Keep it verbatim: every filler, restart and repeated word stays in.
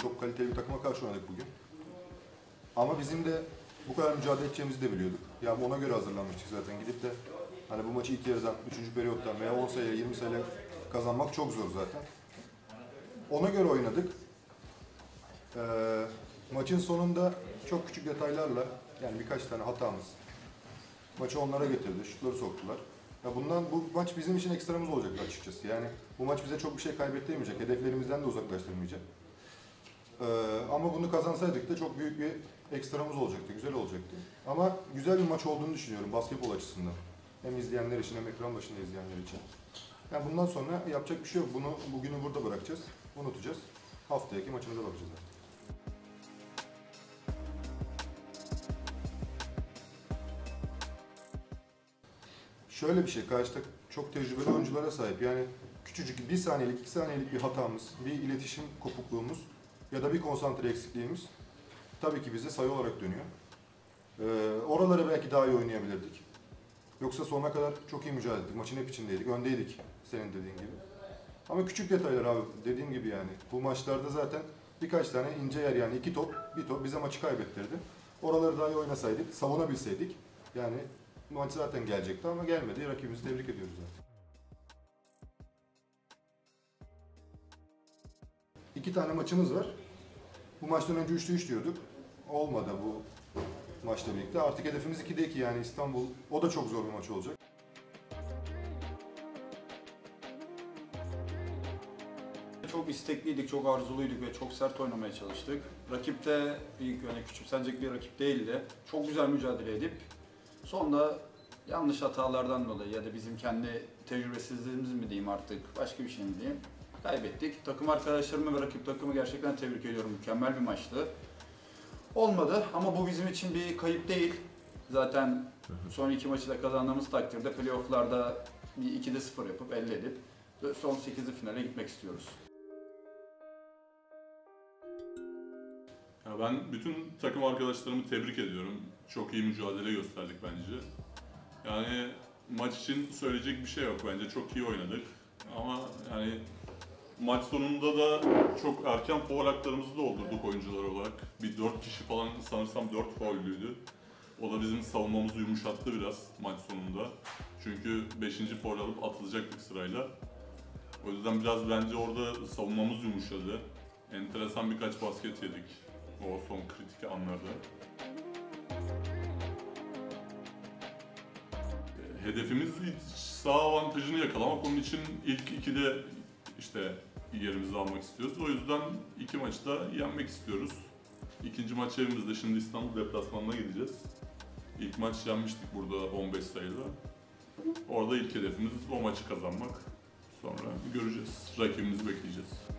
çok kaliteli bir takıma karşı oynadık bugün. Ama bizim de bu kadar mücadele edeceğimizi de biliyorduk. Yani ona göre hazırlanmıştık zaten. Gidip de hani bu maçı ilk yarıdan, üçüncü periyottan veya on sayıyla, yirmi sayıyla kazanmak çok zor zaten. Ona göre oynadık. Ee, maçın sonunda çok küçük detaylarla, yani birkaç tane hatamız maçı onlara getirdi, şutları soktular. Ya bundan bu maç bizim için ekstramız olacaktı açıkçası. Yani bu maç bize çok bir şey kaybettirmeyecek, hedeflerimizden de uzaklaştırmayacak. Ee, ama bunu kazansaydık da çok büyük bir ekstramız olacaktı, güzel olacaktı. Ama güzel bir maç olduğunu düşünüyorum basketbol açısından. Hem izleyenler için hem ekran başında izleyenler için. Yani bundan sonra yapacak bir şey yok. Bunu bugünü burada bırakacağız, unutacağız. Haftaki maçımıza bakacağız artık. Şöyle bir şey, karşıda çok tecrübeli oyunculara sahip. Yani küçücük bir saniyelik, iki saniyelik bir hatamız, bir iletişim kopukluğumuz ya da bir konsantre eksikliğimiz tabii ki bize sayı olarak dönüyor. Ee, oraları belki daha iyi oynayabilirdik. Yoksa sonuna kadar çok iyi mücadele ettik. Maçın hep içindeydik, öndeydik senin dediğin gibi. Ama küçük detaylar abi, dediğim gibi yani. Bu maçlarda zaten birkaç tane ince yer, yani iki top, bir top bize maçı kaybettirdi. Oraları daha iyi oynasaydık, savunabilseydik yani maç zaten gelecekti ama gelmedi. Rakibimizi tebrik ediyoruz zaten. İki tane maçımız var. Bu maçtan önce üçte üç diyorduk. Olmadı bu maçla birlikte. Artık hedefimiz ikide iki, yani İstanbul. O da çok zor bir maç olacak. Çok istekliydik, çok arzuluyduk ve çok sert oynamaya çalıştık. Rakip de büyük, yani küçümsenecek bir rakip değildi. Çok güzel mücadele edip sonunda yanlış hatalardan dolayı ya da bizim kendi tecrübesizliğimiz mi diyeyim artık, başka bir şey mi diyeyim, kaybettik. Takım arkadaşlarımı ve rakip takımı gerçekten tebrik ediyorum. Mükemmel bir maçtı. Olmadı ama bu bizim için bir kayıp değil. Zaten son iki maçı da kazandığımız takdirde playoff'larda bir ikide sıfır yapıp elde edip son sekizli finale gitmek istiyoruz. Ya ben bütün takım arkadaşlarımı tebrik ediyorum. Çok iyi mücadele gösterdik bence. Yani maç için söyleyecek bir şey yok bence. Çok iyi oynadık. Ama yani maç sonunda da çok erken faul haklarımızı doldurduk oyuncular olarak. Bir dört kişi falan, sanırsam dört faullüydü. O da bizim savunmamızı yumuşattı biraz maç sonunda. Çünkü beşinci faul alıp atılacaktık sırayla. O yüzden biraz bence orada savunmamız yumuşadı. Enteresan birkaç basket yedik o son kritik anlarda. Hedefimiz sağ avantajını yakalamak. Onun için ilk ikide işte yerimizi almak istiyoruz. O yüzden iki maçta yenmek istiyoruz. İkinci maç evimizde, şimdi İstanbul deplasmanına gideceğiz. İlk maç yenmiştik burada on beş sayıda. Orada ilk hedefimiz o maçı kazanmak. Sonra göreceğiz. Rakibimizi bekleyeceğiz.